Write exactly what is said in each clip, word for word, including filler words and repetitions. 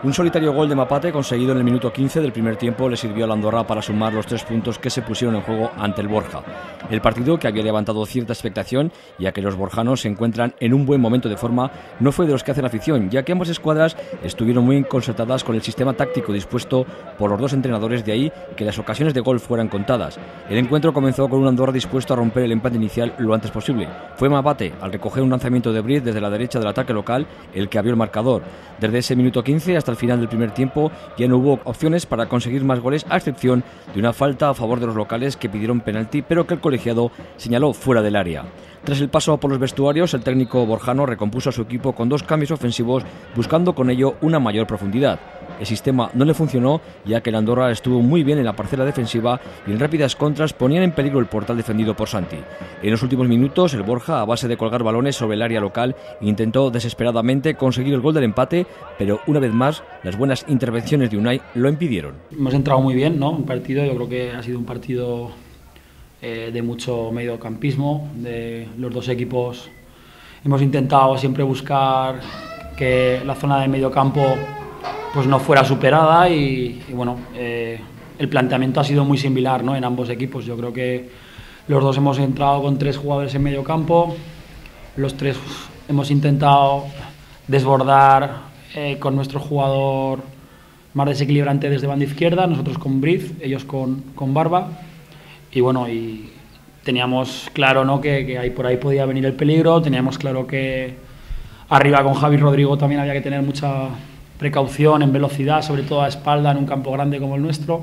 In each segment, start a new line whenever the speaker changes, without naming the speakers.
Un solitario gol de Mapate conseguido en el minuto quince del primer tiempo le sirvió a la Andorra para sumar los tres puntos que se pusieron en juego ante el Borja. El partido, que había levantado cierta expectación, ya que los borjanos se encuentran en un buen momento de forma, no fue de los que hacen afición, ya que ambas escuadras estuvieron muy concertadas con el sistema táctico dispuesto por los dos entrenadores, de ahí que las ocasiones de gol fueran contadas. El encuentro comenzó con un Andorra dispuesto a romper el empate inicial lo antes posible. Fue Mapate, al recoger un lanzamiento de Briz desde la derecha del ataque local, el que abrió el marcador. Desde ese minuto quince hasta el final del primer tiempo ya no hubo opciones para conseguir más goles, a excepción de una falta a favor de los locales que pidieron penalti, pero que el colegiado señaló fuera del área. Tras el paso por los vestuarios, el técnico borjano recompuso a su equipo con dos cambios ofensivos, buscando con ello una mayor profundidad. El sistema no le funcionó, ya que el Andorra estuvo muy bien en la parcela defensiva y en rápidas contras ponían en peligro el portal defendido por Santi. En los últimos minutos, el Borja, a base de colgar balones sobre el área local, intentó desesperadamente conseguir el gol del empate, pero una vez más, las buenas intervenciones de Unai lo impidieron.
Hemos entrado muy bien, ¿no? Un partido, yo creo que ha sido un partido eh, de mucho mediocampismo, de los dos equipos. Hemos intentado siempre buscar que la zona de mediocampo pues no fuera superada y, y bueno, eh, el planteamiento ha sido muy similar, ¿no? En ambos equipos. Yo creo que los dos hemos entrado con tres jugadores en medio campo, los tres hemos intentado desbordar eh, con nuestro jugador más desequilibrante desde banda izquierda, nosotros con Briz, ellos con, con Barba, y bueno, y teníamos claro, ¿no? que, que ahí por ahí podía venir el peligro, teníamos claro que arriba con Javi Rodrigo también había que tener mucha precaución en velocidad, sobre todo a espalda en un campo grande como el nuestro.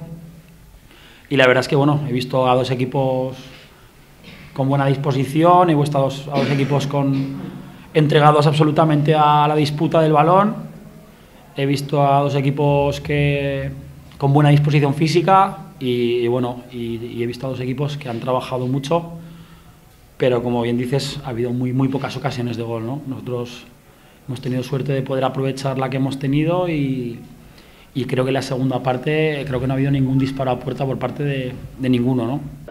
Y la verdad es que bueno, he visto a dos equipos con buena disposición, he visto a dos, a dos equipos con, entregados absolutamente a la disputa del balón, he visto a dos equipos que, con buena disposición física y, y bueno, y, y he visto a dos equipos que han trabajado mucho, pero como bien dices, ha habido muy, muy pocas ocasiones de gol, ¿no? Nosotros hemos tenido suerte de poder aprovechar la que hemos tenido y, y creo que en la segunda parte creo que no ha habido ningún disparo a puerta por parte de, de ninguno, ¿no?